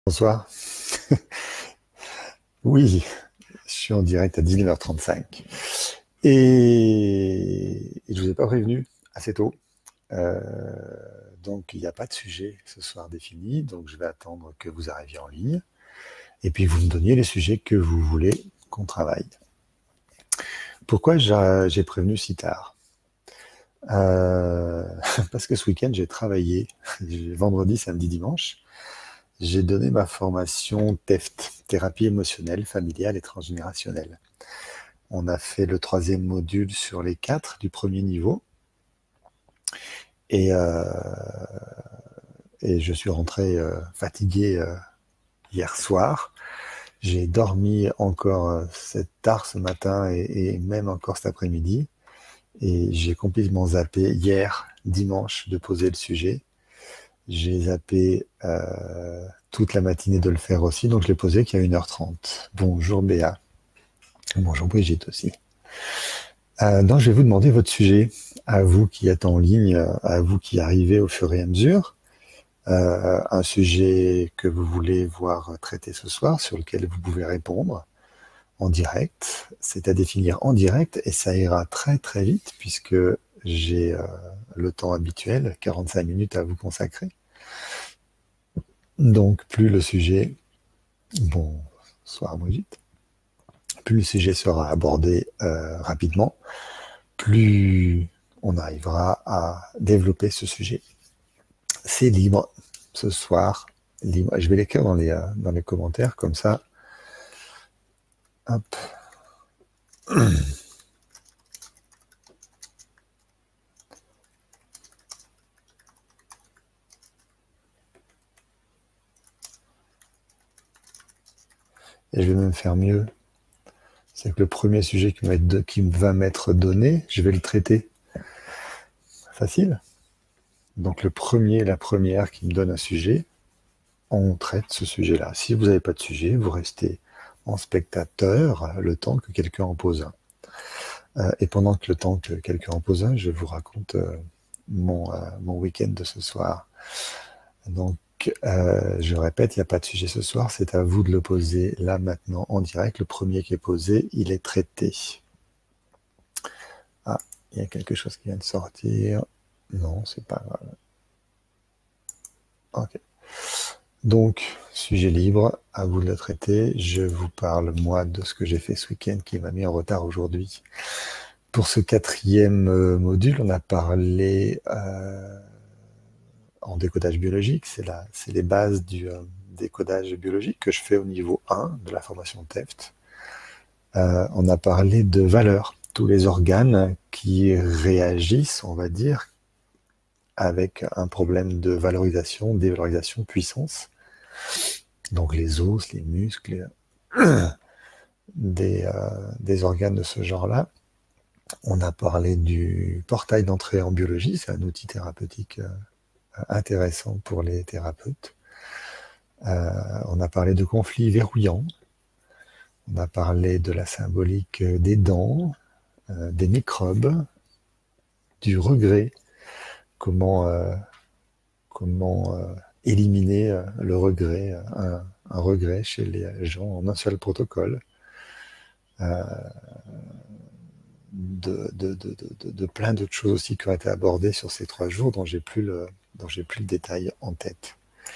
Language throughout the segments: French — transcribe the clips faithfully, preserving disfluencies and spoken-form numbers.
Bonsoir. Oui, je suis en direct à dix-neuf heures trente-cinq. Et, et je vous ai pas prévenu assez tôt. Euh, donc, il n'y a pas de sujet ce soir défini. Donc, je vais attendre que vous arriviez en ligne. Et puis, vous me donniez les sujets que vous voulez qu'on travaille. Pourquoi j'ai j'ai prévenu si tard? Euh, Parce que ce week-end, j'ai travaillé vendredi, samedi, dimanche. J'ai donné ma formation T E F T, thérapie émotionnelle, familiale et transgénérationnelle. On a fait le troisième module sur les quatre du premier niveau. Et, euh, et je suis rentré euh, fatigué euh, hier soir. J'ai dormi encore euh, cette tard ce matin et, et même encore cet après-midi. Et j'ai complètement zappé hier, dimanche, de poser le sujet. J'ai zappé euh, toute la matinée de le faire aussi, donc je l'ai posé qu'il y a une heure trente. Bonjour Béa. Bonjour Brigitte aussi. Euh, donc je vais vous demander votre sujet, à vous qui êtes en ligne, à vous qui arrivez au fur et à mesure. Euh, un sujet que vous voulez voir traité ce soir, sur lequel vous pouvez répondre en direct. C'est à définir en direct et ça ira très très vite puisque j'ai euh, le temps habituel, quarante-cinq minutes à vous consacrer. Donc plus le sujet, bonsoir Brigitte, plus le sujet sera abordé euh, rapidement, plus on arrivera à développer ce sujet. C'est libre ce soir, libre. Je vais l'écrire dans les, euh, dans les commentaires, comme ça. Hop. Et je vais même faire mieux. C'est que le premier sujet qui, de, qui va m'être donné, je vais le traiter. Facile. Donc le premier, la première qui me donne un sujet, on traite ce sujet-là. Si vous n'avez pas de sujet, vous restez en spectateur le temps que quelqu'un en pose un. Euh, et pendant que le temps que quelqu'un en pose un, je vous raconte euh, mon, euh, mon week-end de ce soir. Donc, euh, je répète, il n'y a pas de sujet ce soir, c'est à vous de le poser là, maintenant, en direct. Le premier qui est posé, il est traité. Ah, il y a quelque chose qui vient de sortir. Non, c'est pas grave. Ok. Donc, sujet libre, à vous de le traiter. Je vous parle, moi, de ce que j'ai fait ce week-end qui m'a mis en retard aujourd'hui. Pour ce quatrième euh, module, on a parlé euh, en décodage biologique. C'est la, c'est les bases du euh, décodage biologique que je fais au niveau un de la formation T E F T. Euh, on a parlé de valeurs, tous les organes qui réagissent, on va dire, avec un problème de valorisation, dévalorisation, puissance. Donc les os, les muscles, des, euh, des organes de ce genre-là. On a parlé du portail d'entrée en biologie, c'est un outil thérapeutique euh, intéressant pour les thérapeutes. Euh, on a parlé de conflits verrouillants. On a parlé de la symbolique des dents, euh, des microbes, du regret, comment, euh, comment euh, éliminer euh, le regret, un, un regret chez les gens en un seul protocole. Euh, de, de, de, de, de plein d'autres choses aussi qui ont été abordées sur ces trois jours dont j'ai plus le, dont j'ai plus le détail en tête.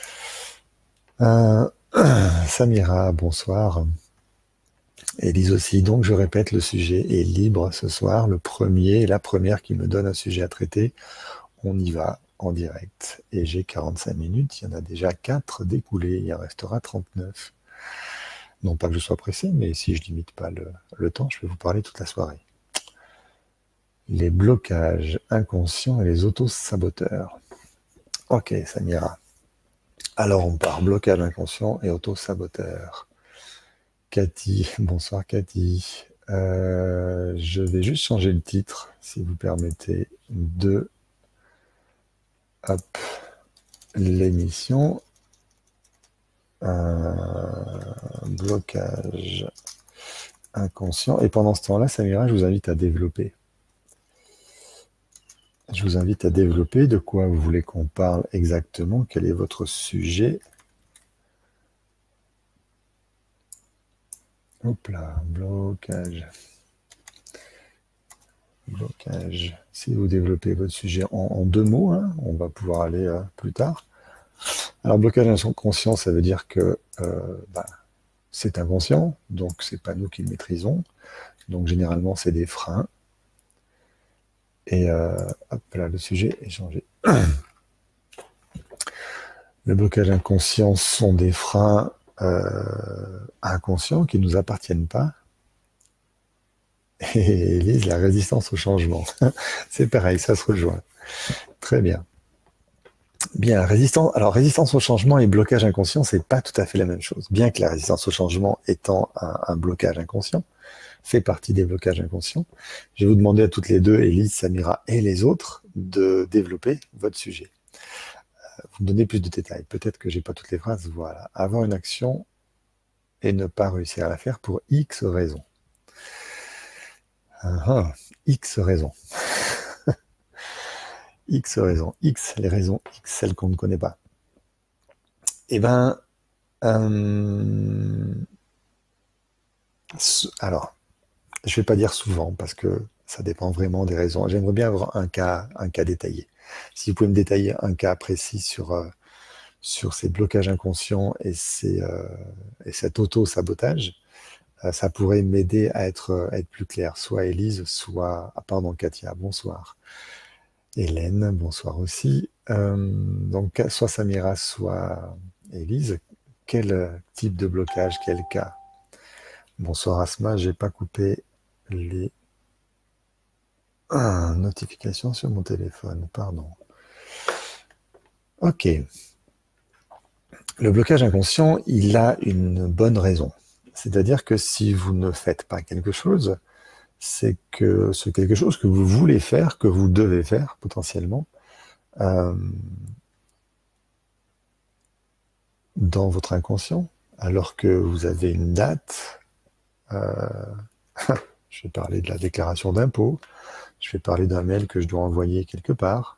Euh, Samira, bonsoir. Élise aussi. Donc je répète, le sujet est libre ce soir. Le premier, la première qui me donne un sujet à traiter, on y va en direct. Et j'ai quarante-cinq minutes, il y en a déjà quatre découlées, il en restera trente-neuf. Non pas que je sois pressé, mais si je limite pas le, le temps, je vais vous parler toute la soirée. Les blocages inconscients et les auto-saboteurs. Ok, Samira. Alors on part, blocage inconscient et auto-saboteur. Cathy, bonsoir Cathy. Euh, je vais juste changer le titre, si vous permettez, de hop, l'émission. Un blocage inconscient. Et pendant ce temps-là, Samira, je vous invite à développer. Je vous invite à développer de quoi vous voulez qu'on parle exactement, quel est votre sujet. Hop là, blocage. Blocage. Si vous développez votre sujet en, en deux mots, hein, on va pouvoir aller euh, plus tard. Alors, blocage inconscient, ça veut dire que euh, bah, c'est inconscient, donc c'est pas nous qui le maîtrisons. Donc, généralement, c'est des freins. Et euh, hop là, le sujet est changé. Le blocage inconscient sont des freins euh, inconscients qui ne nous appartiennent pas. Et Élise, la résistance au changement. C'est pareil, ça se rejoint. Très bien. Bien, résistance. Alors, résistance au changement et blocage inconscient, c'est pas tout à fait la même chose. Bien que la résistance au changement étant un, un blocage inconscient, fait partie des blocages inconscients, je vais vous demander à toutes les deux, Élise, Samira et les autres, de développer votre sujet. Vous me donnez plus de détails. Peut-être que j'ai pas toutes les phrases. Voilà. Avoir une action et ne pas réussir à la faire pour X raisons. Ah, ah, X raisons. X raisons. X, les raisons X, celles qu'on ne connaît pas. Eh ben, euh, alors, je ne vais pas dire souvent parce que ça dépend vraiment des raisons. J'aimerais bien avoir un cas, un cas détaillé. Si vous pouvez me détailler un cas précis sur, euh, sur ces blocages inconscients et, ces, euh, et cet auto-sabotage, euh, ça pourrait m'aider à être, à être plus clair. Soit Élise, soit... Ah, pardon, Katia, bonsoir. Hélène, bonsoir aussi. Euh, donc, soit Samira, soit Élise. Quel type de blocage, quel cas? Bonsoir Asma, j'ai pas coupé les ah, notifications sur mon téléphone, pardon. Ok. Le blocage inconscient, il a une bonne raison. C'est-à-dire que si vous ne faites pas quelque chose, c'est que c'est quelque chose que vous voulez faire, que vous devez faire potentiellement, euh, dans votre inconscient, alors que vous avez une date. Euh, je vais parler de la déclaration d'impôt, je vais parler d'un mail que je dois envoyer quelque part,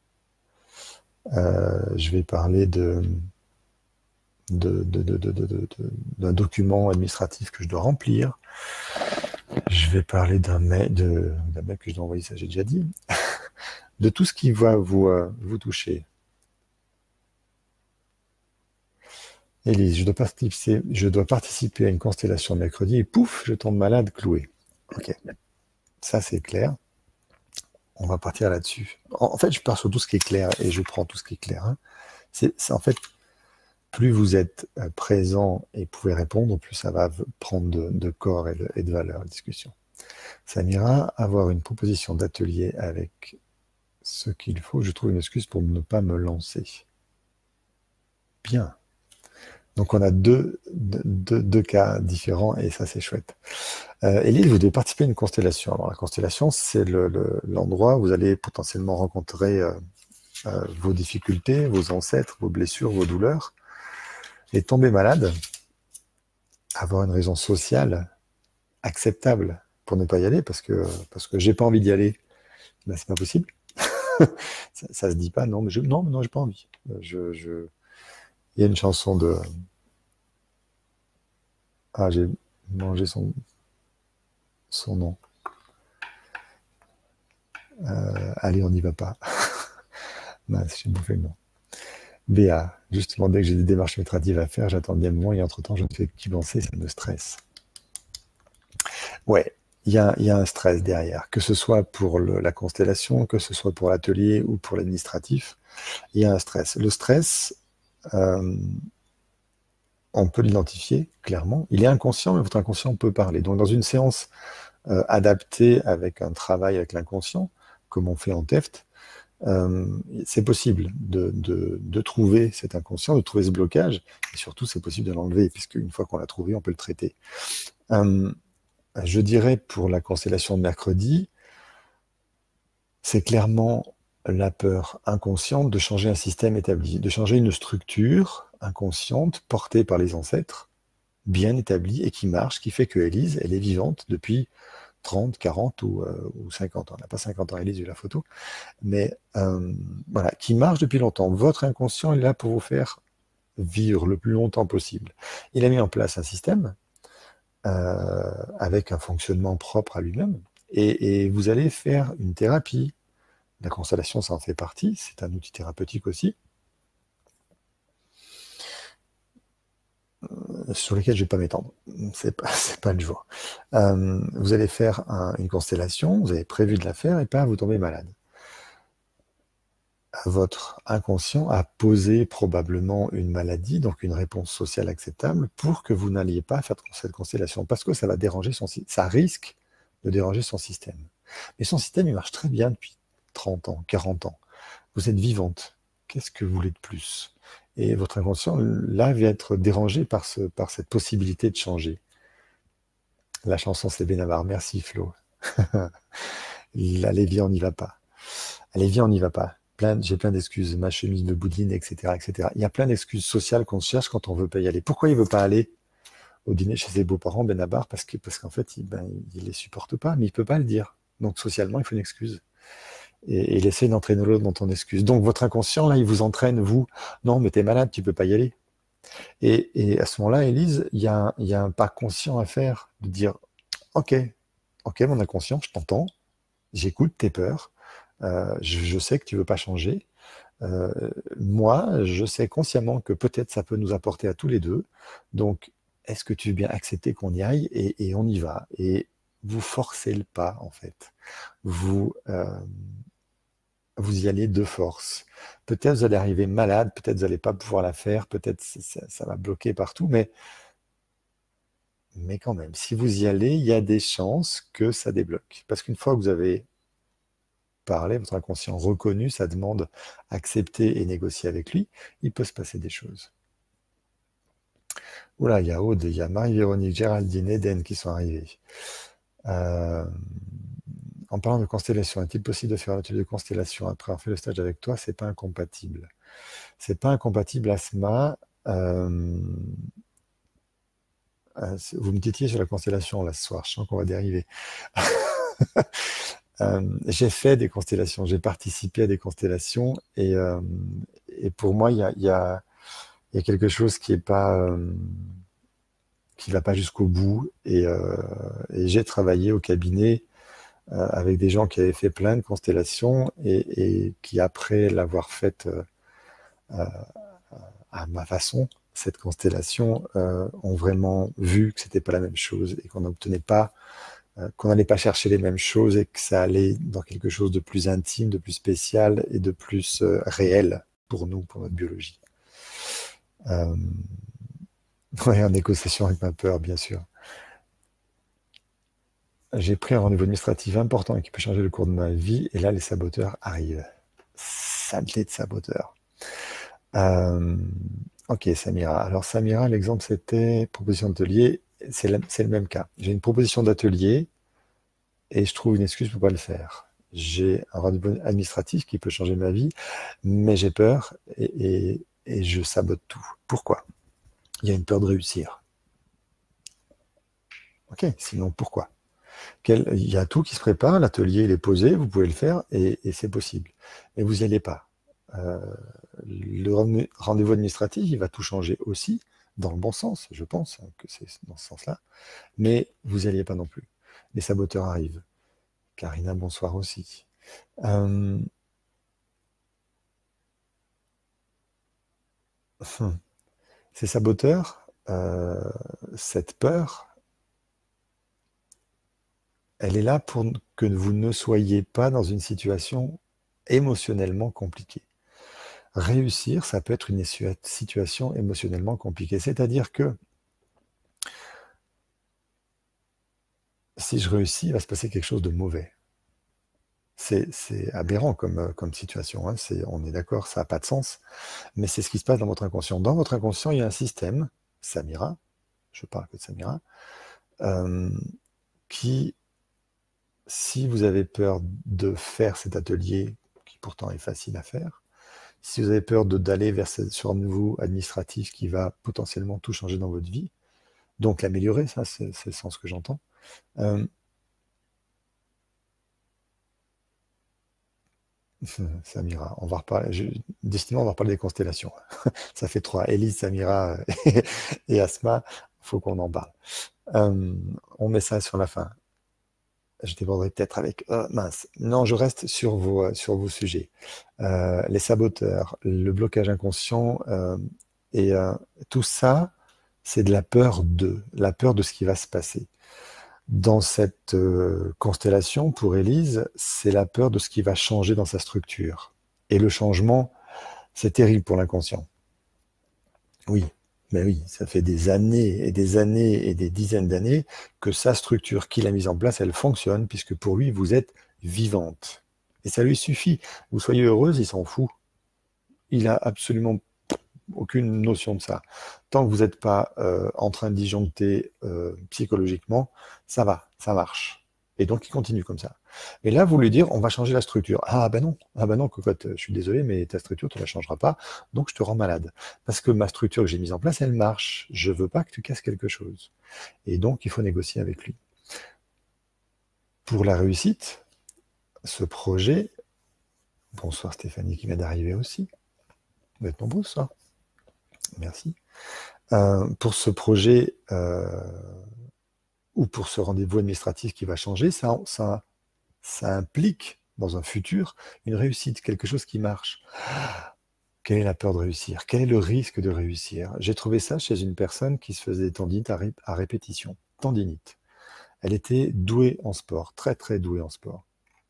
euh, je vais parler de, de, de, de, de, de, de, d'un document administratif que je dois remplir, je vais parler d'un mail, de, d'un mail que je dois envoyer, ça j'ai déjà dit, de tout ce qui va vous, euh, vous toucher. Élise, je dois, participer, je dois participer à une constellation mercredi et pouf, je tombe malade, cloué. Ok, ça c'est clair. On va partir là-dessus. En, en fait, je pars sur tout ce qui est clair et je prends tout ce qui est clair. Hein. C'est, c'est en fait, plus vous êtes euh, présent et pouvez répondre, plus ça va prendre de, de corps et de, et de valeur, la discussion. Samira, avoir une proposition d'atelier avec ce qu'il faut, je trouve une excuse pour ne pas me lancer. Bien. Donc on a deux, deux, deux cas différents et ça c'est chouette. Euh, Élise, vous devez participer à une constellation. Alors la constellation, c'est le, le, l'endroit où vous allez potentiellement rencontrer euh, euh, vos difficultés, vos ancêtres, vos blessures, vos douleurs, et tomber malade, avoir une raison sociale acceptable pour ne pas y aller, parce que parce que j'ai pas envie d'y aller, ben c'est pas possible. ça, ça se dit pas, non, mais je, non, non, j'ai pas envie. Je, je... Il y a une chanson de ah, j'ai mangé son son nom. Euh, allez, on n'y va pas. Mince, j'ai bouffé le nom. Béa, justement, dès que j'ai des démarches administratives à faire, j'attends bien le moment et entre-temps, je ne fais qu'y penser, ça me stresse. Ouais, il y a, y a un stress derrière, que ce soit pour le, la constellation, que ce soit pour l'atelier ou pour l'administratif, il y a un stress. Le stress, euh, on peut l'identifier clairement. Il est inconscient, mais votre inconscient peut parler. Donc, dans une séance euh, adaptée avec un travail avec l'inconscient, comme on fait en T E F T, euh, c'est possible de, de, de trouver cet inconscient, de trouver ce blocage, et surtout, c'est possible de l'enlever, puisque une fois qu'on l'a trouvé, on peut le traiter. Euh, je dirais pour la constellation de mercredi, c'est clairement la peur inconsciente de changer un système établi, de changer une structure inconsciente portée par les ancêtres, bien établie et qui marche, qui fait que Élise, elle est vivante depuis trente, quarante ou, euh, ou cinquante ans. On n'a pas cinquante ans, Élise, vu la photo, mais euh, voilà, qui marche depuis longtemps. Votre inconscient est là pour vous faire vivre le plus longtemps possible. Il a mis en place un système euh, avec un fonctionnement propre à lui-même. Et, et vous allez faire une thérapie. La constellation, ça en fait partie. C'est un outil thérapeutique aussi, sur lequel je ne vais pas m'étendre. C'est pas, c'est pas le jour. Euh, vous allez faire un- une constellation, vous avez prévu de la faire, et pas vous tombez malade. Votre inconscient a posé probablement une maladie, donc une réponse sociale acceptable, pour que vous n'alliez pas faire cette constellation, parce que ça va déranger son sy- ça risque de déranger son système. Mais son système, il marche très bien depuis trente ans, quarante ans. Vous êtes vivante. Qu'est-ce que vous voulez de plus? Et votre inconscient, là, vient être dérangé par, ce, par cette possibilité de changer. La chanson, c'est Benabar. Merci, Flo. Allez, viens, on n'y va pas. Allez, viens, on n'y va pas. Plein, j'ai plein d'excuses. Ma chemise me boudine, et cetera, et cetera. Il y a plein d'excuses sociales qu'on se cherche quand on veut pas y aller. Pourquoi il veut pas aller au dîner chez ses beaux-parents, Benabar? Parce que, parce qu'en fait, il, ben, il les supporte pas, mais il peut pas le dire. Donc, socialement, il faut une excuse. Et, et il essaie d'entraîner l'autre dans ton excuse. Donc, votre inconscient, là, il vous entraîne, vous. Non, mais t'es malade, tu peux pas y aller. Et, et à ce moment-là, Élise, il y, a un- il y a un pas conscient à faire, de dire, ok, ok, mon inconscient, je t'entends, j'écoute tes peurs, euh, je, je sais que tu veux pas changer. Euh, moi, je sais consciemment que peut-être ça peut nous apporter à tous les deux. Donc, est-ce que tu veux bien accepter qu'on y aille et, et on y va. Et vous forcez le pas, en fait. Vous, euh, vous y allez de force. Peut-être vous allez arriver malade, peut-être vous n'allez pas pouvoir la faire, peut-être ça, ça- ça va bloquer partout, mais, mais quand même, si vous y allez, il y a des chances que ça débloque. Parce qu'une fois que vous avez parlé, votre inconscient reconnu sa demande, accepté et négocié avec lui, il peut se passer des choses. Oula, il y a Aude, il y a Marie-Véronique, Géraldine, Eden qui sont arrivés. Euh, en parlant de constellation, est-il possible de faire un atelier de constellation après avoir fait le stage avec toi? C'est pas incompatible. C'est pas incompatible, Asma. Euh, euh, vous me titillez sur la constellation là ce soir, je sens qu'on va dériver. Euh, j'ai fait des constellations, j'ai participé à des constellations et, euh, et pour moi, il y a, il y a- il y a quelque chose qui est pas, euh, qui va pas jusqu'au bout. Et, euh, et j'ai travaillé au cabinet euh, avec des gens qui avaient fait plein de constellations et, et qui, après l'avoir faite euh, euh, à ma façon, cette constellation, euh, ont vraiment vu que c'était pas la même chose et qu'on n'obtenait pas, euh, qu'on n'allait pas chercher les mêmes choses et que ça allait dans quelque chose de plus intime, de plus spécial et de plus euh, réel pour nous, pour notre biologie. Euh, ouais, en négociation avec ma peur, bien sûr. J'ai pris un rendez-vous administratif important et qui peut changer le cours de ma vie, et là, les saboteurs arrivent. Saleté de saboteurs. Euh, ok, Samira. Alors, Samira, l'exemple, c'était proposition d'atelier. C'est le, c'est le même cas. J'ai une proposition d'atelier et je trouve une excuse pour pas le faire. J'ai un rendez-vous administratif qui peut changer ma vie, mais j'ai peur et, et, et je sabote tout. Pourquoi? Il y a une peur de réussir. Ok, sinon pourquoi? Quel- il y a tout qui se prépare, l'atelier il est posé, vous pouvez le faire et, et c'est possible. Mais vous n'y allez pas. Euh, le rendez- rendez-vous administratif, il va tout changer aussi, dans le bon sens, je pense que c'est dans ce sens-là. Mais vous n'y alliez pas non plus. Les saboteurs arrivent. Karina, bonsoir aussi. Euh, hum, ces saboteurs, euh, cette peur, elle est là pour que vous ne soyez pas dans une situation émotionnellement compliquée. Réussir, ça peut être une situation émotionnellement compliquée. C'est-à-dire que si je réussis, il va se passer quelque chose de mauvais. C'est, c'est aberrant comme, euh, comme situation, hein. C'est, on est d'accord, ça n'a pas de sens. Mais c'est ce qui se passe dans votre inconscient. Dans votre inconscient, il y a un système, Samira, je parle que de Samira, euh, qui, si vous avez peur de faire cet atelier, qui pourtant est facile à faire, si vous avez peur de, d'aller vers ce, ce rendez-vous administratif qui va potentiellement tout changer dans votre vie, donc l'améliorer, ça c'est, c'est le sens que j'entends. Euh, Samira, on va reparler. Je, décidément, on va reparler des constellations. Ça fait trois. Élise, Samira et, et Asma. Il faut qu'on en parle. Euh, on met ça sur la fin. Je déborderai peut-être avec... Oh, mince. Non, je reste sur vos, euh, sur vos sujets. Euh, les saboteurs, le blocage inconscient, euh, et euh, tout ça, c'est de la peur de, la peur de ce qui va se passer. Dans cette euh, constellation, pour Élise, c'est la peur de ce qui va changer dans sa structure. Et le changement, c'est terrible pour l'inconscient. Oui, mais oui, ça fait des années et des années et des dizaines d'années que sa structure qu'il a mise en place, elle fonctionne, puisque pour lui, vous êtes vivante. Et ça lui suffit. Vous soyez heureuse, il s'en fout. Il a absolument aucune notion de ça. Tant que vous n'êtes pas euh, en train de disjoncter euh, psychologiquement, ça va, ça marche. Et donc, il continue comme ça. Mais là, vous lui dire, on va changer la structure. Ah ben non, ah ben non, cocotte, je suis désolé, mais ta structure, tu ne la changeras pas, donc je te rends malade. Parce que ma structure que j'ai mise en place, elle marche. Je veux pas que tu casses quelque chose. Et donc, il faut négocier avec lui. Pour la réussite, ce projet, bonsoir Stéphanie qui vient d'arriver aussi. Vous êtes nombreux ce soir. Merci. Euh, pour ce projet euh, ou pour ce rendez-vous administratif qui va changer, ça, ça, ça implique dans un futur une réussite, quelque chose qui marche. Quelle est la peur de réussir? Quel est le risque de réussir? J'ai trouvé ça chez une personne qui se faisait des tendinites à, ré à répétition. Tendinite. Elle était douée en sport, très très douée en sport.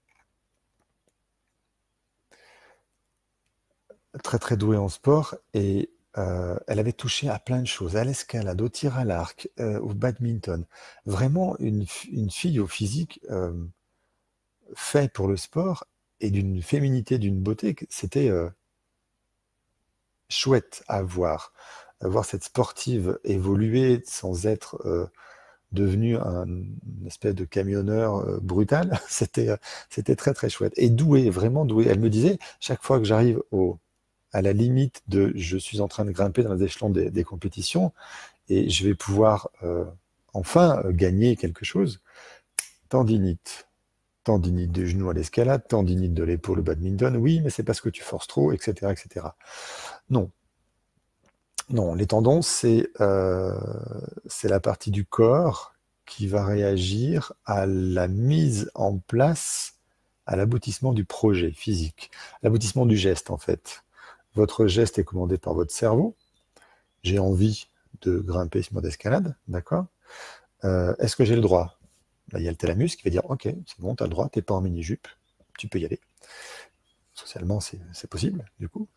Très très douée en sport et euh, elle avait touché à plein de choses, à l'escalade, au tir à l'arc, euh, au badminton. Vraiment une, une fille au physique euh, fait pour le sport et d'une féminité, d'une beauté, c'était euh, chouette à voir. À voir cette sportive évoluer sans être euh, devenue un une espèce de camionneur euh, brutal. C'était euh, c'était très très chouette. Et douée, vraiment douée. Elle me disait, chaque fois que j'arrive au à la limite de je suis en train de grimper dans les échelons des, des compétitions et je vais pouvoir euh, enfin euh, gagner quelque chose. Tendinite. Tendinite du genou à l'escalade, tendinite de l'épaule au badminton. Oui, mais c'est parce que tu forces trop, et cetera, et cetera. Non. Non, les tendons, c'est euh, c'est la partie du corps qui va réagir à la mise en place, à l'aboutissement du projet physique, l'aboutissement du geste en fait. Votre geste est commandé par votre cerveau. J'ai envie de grimper ce mode d'escalade, d'accord? Euh, Est-ce que j'ai le droit? Là, il y a le thalamus qui va dire, ok, c'est bon, tu as le droit, t'es pas en mini-jupe, tu peux y aller. Socialement, c'est possible, du coup.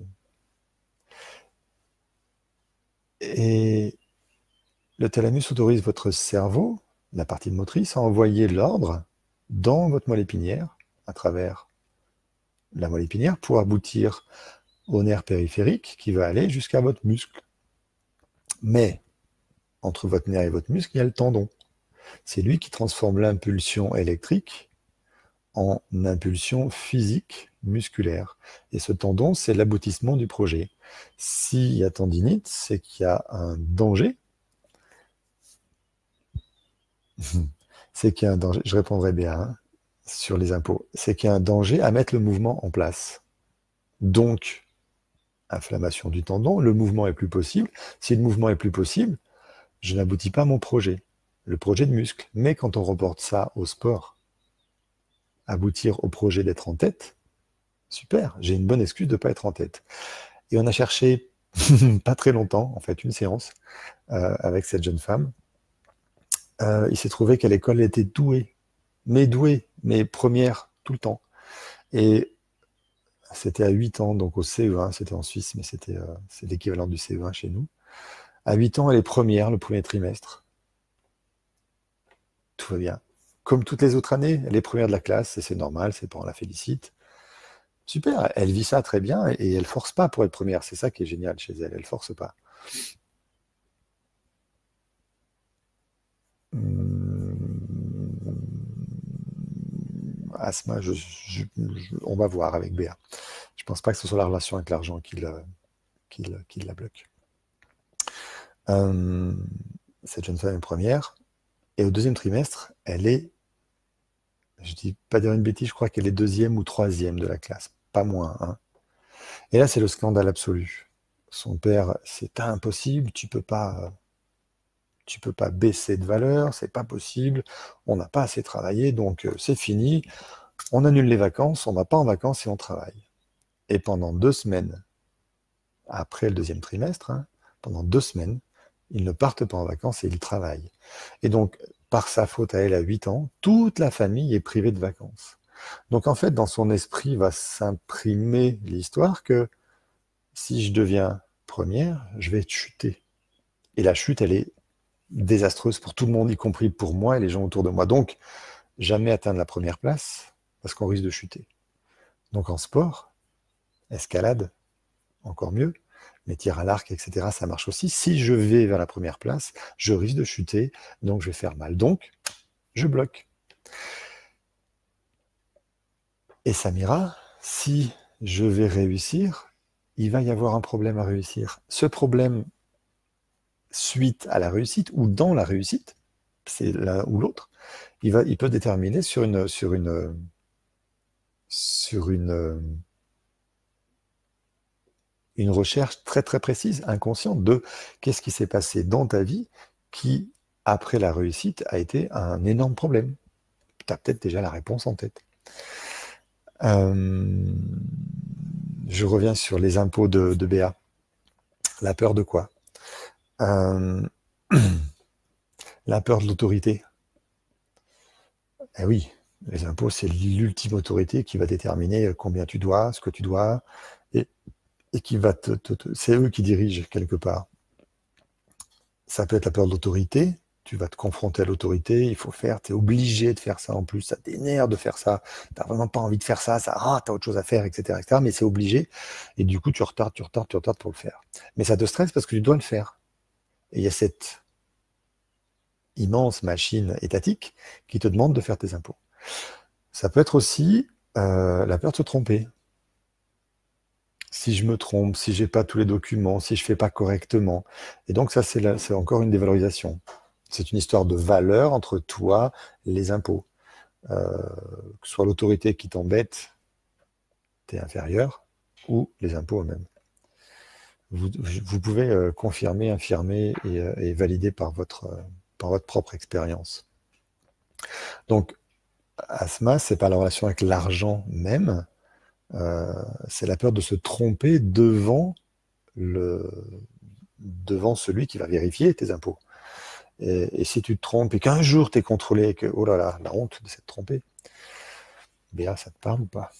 Et le thalamus autorise votre cerveau, la partie motrice, à envoyer l'ordre dans votre moelle épinière, à travers la moelle épinière, pour aboutir au nerf périphérique qui va aller jusqu'à votre muscle. Mais entre votre nerf et votre muscle, il y a le tendon. C'est lui qui transforme l'impulsion électrique en impulsion physique musculaire. Et ce tendon, c'est l'aboutissement du projet. S'il y a tendinite, c'est qu'il y a un danger. C'est qu'il y a un danger, je répondrai bien hein, sur les impôts, c'est qu'il y a un danger à mettre le mouvement en place. Donc, inflammation du tendon, le mouvement est plus possible. Si le mouvement est plus possible, je n'aboutis pas à mon projet, le projet de muscle. Mais quand on reporte ça au sport, aboutir au projet d'être en tête, super, j'ai une bonne excuse de ne pas être en tête. Et on a cherché pas très longtemps, en fait, une séance euh, avec cette jeune femme. Euh, il s'est trouvé qu'à l'école, elle était douée, mais douée, mais première tout le temps. Et c'était à huit ans, donc au C E un, c'était en Suisse, mais c'était euh, c'est l'équivalent du C E un chez nous. À huit ans, elle est première le premier trimestre. Tout va bien. Comme toutes les autres années, elle est première de la classe, et c'est normal, ses parents la félicitent. Super, elle vit ça très bien, et elle force pas pour être première. C'est ça qui est génial chez elle, elle force pas. Hum, Asma, je, je, je, on va voir avec Béa. Je pense pas que ce soit la relation avec l'argent qui, le, qui, le, qui la bloque. Euh, cette jeune femme est première, et au deuxième trimestre, elle est, je dis pas dire une bêtise, je crois qu'elle est deuxième ou troisième de la classe, pas moins. Hein. Et là, c'est le scandale absolu. Son père, c'est impossible, tu peux pas, tu peux pas baisser de valeur, c'est pas possible, on n'a pas assez travaillé, donc euh, c'est fini, on annule les vacances, on va pas en vacances et on travaille. Et pendant deux semaines, après le deuxième trimestre, hein, pendant deux semaines, ils ne partent pas en vacances et ils travaillent. Et donc, par sa faute à elle à huit ans, toute la famille est privée de vacances. Donc en fait, dans son esprit va s'imprimer l'histoire que si je deviens première, je vais chuter. Et la chute, elle est désastreuse pour tout le monde, y compris pour moi et les gens autour de moi. Donc, jamais atteindre la première place, parce qu'on risque de chuter. Donc en sport, escalade, encore mieux, mais tir à l'arc, et cetera, ça marche aussi. Si je vais vers la première place, je risque de chuter, donc je vais faire mal. Donc, je bloque. Et Samira, si je vais réussir, il va y avoir un problème à réussir. Ce problème, suite à la réussite ou dans la réussite, c'est l'un ou l'autre, il, va, il peut déterminer sur une, sur une, sur une, une recherche très très précise, inconsciente, de qu'est-ce qui s'est passé dans ta vie qui, après la réussite, a été un énorme problème. Tu as peut-être déjà la réponse en tête. Euh, je reviens sur les impôts de, de Béa. La peur de quoi? euh, La peur de l'autorité. Eh oui, les impôts, c'est l'ultime autorité qui va déterminer combien tu dois, ce que tu dois, et, et qui va te, te, te... C'est eux qui dirigent quelque part. Ça peut être la peur de l'autorité, tu vas te confronter à l'autorité, il faut faire, tu es obligé de faire ça en plus, ça t'énerve de faire ça, tu n'as vraiment pas envie de faire ça, ça ah, tu as autre chose à faire, et cetera, et cetera, mais c'est obligé, et du coup tu retardes, tu retardes, tu retardes pour le faire. Mais ça te stresse parce que tu dois le faire. Et il y a cette immense machine étatique qui te demande de faire tes impôts. Ça peut être aussi euh, la peur de se tromper. Si je me trompe, si j'ai pas tous les documents, si je fais pas correctement. Et donc ça, c'est c'est encore une dévalorisation. C'est une histoire de valeur entre toi et les impôts. Euh, que ce soit l'autorité qui t'embête, t'es inférieur, ou les impôts eux-mêmes. Vous, vous pouvez euh, confirmer, infirmer et, euh, et valider par votre, euh, par votre propre expérience. Donc, asthma, c'est pas la relation avec l'argent même, euh, c'est la peur de se tromper devant, le, devant celui qui va vérifier tes impôts. Et, et si tu te trompes et qu'un jour tu es contrôlé et que, oh là là, la honte de s'être trompé, Béa, ça te parle ou pas?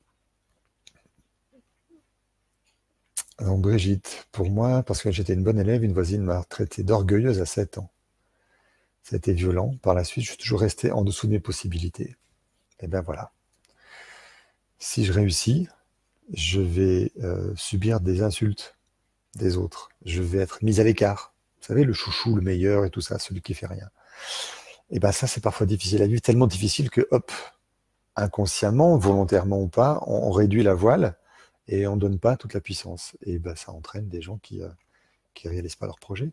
Donc Brigitte, pour moi, parce que j'étais une bonne élève, une voisine m'a traité d'orgueilleuse à sept ans. Ça a été violent. Par la suite, je suis toujours resté en dessous de mes possibilités. Et bien voilà. Si je réussis, je vais euh, subir des insultes des autres. Je vais être mis à l'écart. Vous savez, le chouchou, le meilleur et tout ça, celui qui fait rien. Et bien ça, c'est parfois difficile à vivre, tellement difficile que, hop, inconsciemment, volontairement ou pas, on, on réduit la voile et on ne donne pas toute la puissance. Et ben ça entraîne des gens qui ne euh, réalisent pas leur projet.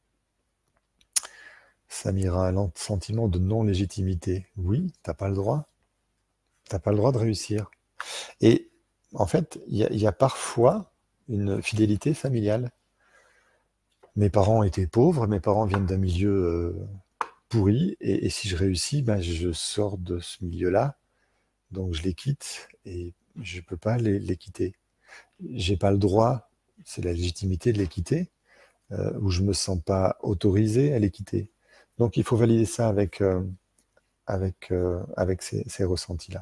Samira, un sentiment de non-légitimité. Oui, t'as pas le droit. T'as pas le droit de réussir. Et en fait, il y, y a parfois une fidélité familiale. Mes parents étaient pauvres, mes parents viennent d'un milieu euh, pourri, et, et si je réussis, ben, je sors de ce milieu-là, donc je les quitte, et je peux pas les, les quitter. J'ai pas le droit, c'est la légitimité de les quitter, euh, où je me sens pas autorisé à les quitter. Donc il faut valider ça avec, euh, avec, euh, avec ces, ces ressentis-là.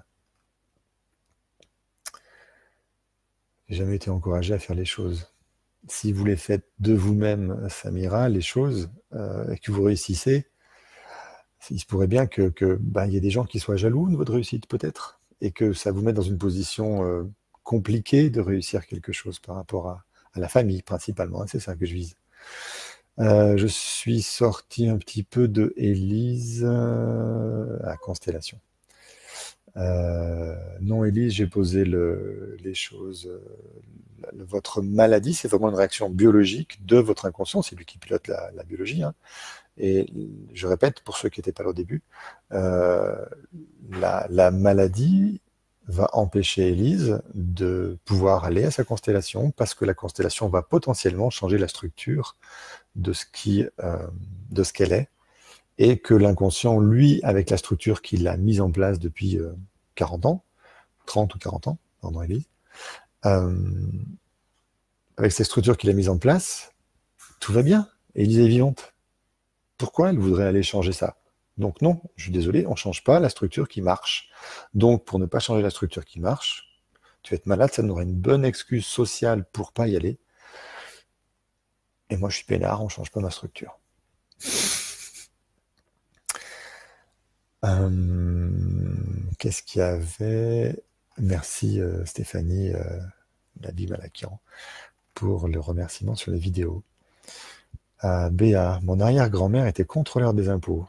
J'ai jamais été encouragé à faire les choses. Si vous les faites de vous-même, Samira, les choses, euh, et que vous réussissez, il se pourrait bien que, que ben, y ait des gens qui soient jaloux de votre réussite, peut-être, et que ça vous mette dans une position euh, compliquée de réussir quelque chose par rapport à, à la famille, principalement. Hein, c'est ça que je vise. Euh, je suis sorti un petit peu de Élise euh, à Constellation. Euh, non, Élise, j'ai posé le, les choses. Euh, le, votre maladie, c'est vraiment une réaction biologique de votre inconscient. C'est lui qui pilote la, la biologie. Hein. Et je répète, pour ceux qui n'étaient pas là au début, euh, la, la maladie va empêcher Élise de pouvoir aller à sa constellation parce que la constellation va potentiellement changer la structure de ce qui, euh, de ce qu'elle est, et que l'inconscient, lui, avec la structure qu'il a mise en place depuis euh, quarante ans, trente ou quarante ans, pardon, Élise, euh, avec cette structure qu'il a mise en place, tout va bien. Élise est vivante. Pourquoi elle voudrait aller changer ça? Donc non, je suis désolé, on ne change pas la structure qui marche. Donc pour ne pas changer la structure qui marche, tu vas être malade, ça nous aura une bonne excuse sociale pour pas y aller. Et moi je suis peinard, on ne change pas ma structure. Euh, Qu'est-ce qu'il y avait? Merci euh, Stéphanie euh, Nabi Malakian pour le remerciement sur les vidéos. Euh, Béa, mon arrière-grand-mère était contrôleur des impôts.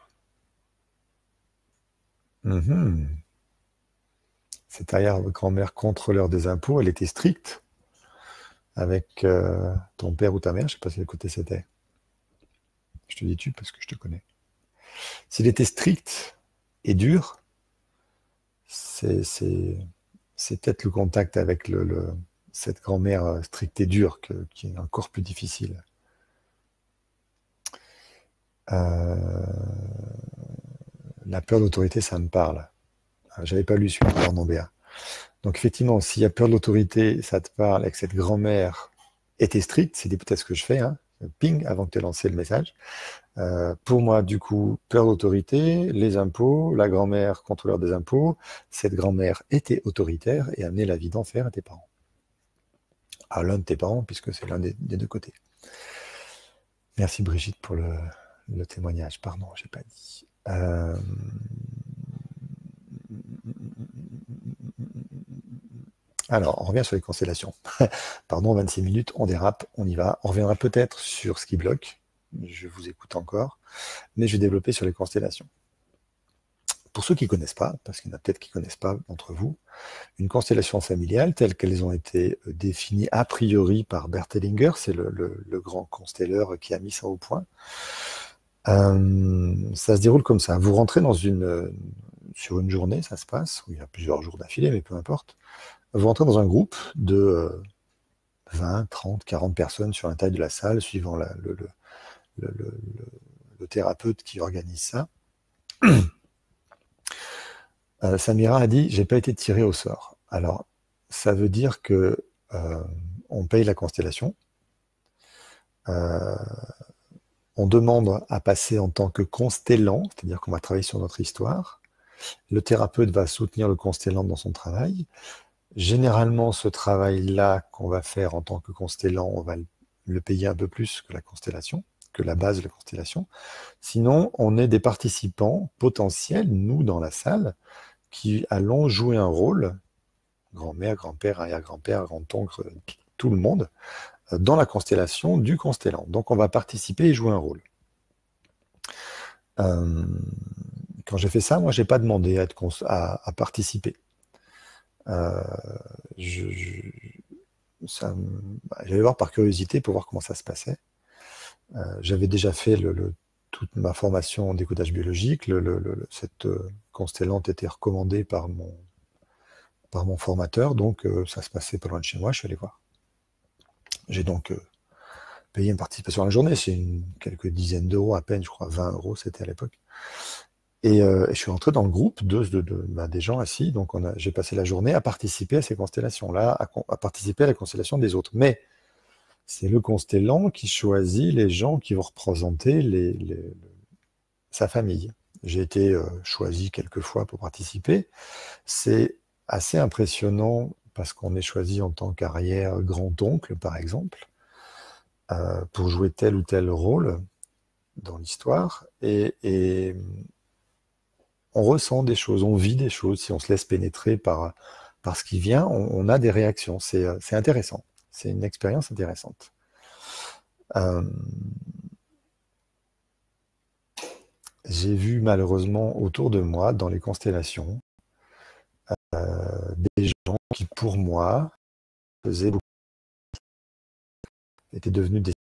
Mm-hmm. Cette arrière-grand-mère contrôleur des impôts, elle était stricte avec euh, ton père ou ta mère, je ne sais pas quel côté c'était. Je te dis tu parce que je te connais. S'il était strict et dur, c'est, c'est, c'est peut-être le contact avec le, le, cette grand-mère stricte et dure que, qui est encore plus difficile. Euh, la peur de l'autorité, ça me parle. J'avais pas lu celui-là, pardon, Béa. Donc effectivement, s'il y a peur de l'autorité, ça te parle, et que cette grand-mère était stricte, c'est peut-être ce que je fais, hein, ping, avant que tu aies lancé le message. Euh, pour moi, du coup, peur d'autorité, les impôts, la grand-mère contrôleur des impôts, cette grand-mère était autoritaire et amenait la vie d'enfer à tes parents. À l'un de tes parents, puisque c'est l'un des, des deux côtés. Merci Brigitte pour le, le témoignage. Pardon, j'ai pas dit. Euh... Alors, on revient sur les constellations. Pardon, vingt-six minutes, on dérape, on y va. On reviendra peut-être sur ce qui bloque. Je vous écoute encore. Mais je vais développer sur les constellations. Pour ceux qui ne connaissent pas, parce qu'il y en a peut-être qui ne connaissent pas d'entre vous, une constellation familiale, telles qu'elles ont été définies a priori par Bert Hellinger, c'est le, le, le grand constelleur qui a mis ça au point, euh, ça se déroule comme ça. Vous rentrez dans une, sur une journée, ça se passe, où il y a plusieurs jours d'affilée, mais peu importe. Vous rentrez dans un groupe de vingt, trente, quarante personnes sur la taille de la salle, suivant la, le, le, le, le, le thérapeute qui organise ça. Euh, Samira a dit « j'ai pas été tiré au sort ». Alors, ça veut dire que euh, on paye la constellation, euh, on demande à passer en tant que constellant, c'est-à-dire qu'on va travailler sur notre histoire. Le thérapeute va soutenir le constellant dans son travail. Généralement, ce travail-là qu'on va faire en tant que constellant, on va le payer un peu plus que la constellation, que la base de la constellation. Sinon, on est des participants potentiels, nous, dans la salle, qui allons jouer un rôle, grand-mère, grand-père, arrière-grand-père, grand-oncle, tout le monde, dans la constellation du constellant. Donc on va participer et jouer un rôle. Euh, quand j'ai fait ça, moi, j'ai pas demandé à, être à, à participer. Euh, je, je, j'allais voir par curiosité pour voir comment ça se passait. Euh, j'avais déjà fait le, le, toute ma formation d'écoutage biologique. Le, le, le, cette euh, constellante était recommandée par mon, par mon formateur, donc euh, ça se passait pas loin de chez moi, je suis allé voir. J'ai donc euh, payé une participation à la journée, c'est une, quelques dizaines d'euros à peine, je crois vingt euros c'était à l'époque. Et, euh, et je suis rentré dans le groupe de, de, de bah, des gens assis, donc on a, j'ai passé la journée à participer à ces constellations-là, à, à participer à la constellation des autres. Mais c'est le constellant qui choisit les gens qui vont représenter les, les, sa famille. J'ai été euh, choisi quelques fois pour participer. C'est assez impressionnant parce qu'on est choisi en tant qu'arrière grand-oncle, par exemple, euh, pour jouer tel ou tel rôle dans l'histoire. Et, et on ressent des choses, on vit des choses. Si on se laisse pénétrer par, par ce qui vient, on, on a des réactions. C'est, c'est intéressant. C'est une expérience intéressante. Euh, j'ai vu malheureusement autour de moi, dans les constellations, euh, des gens qui, pour moi, faisaient beaucoup, étaient devenus des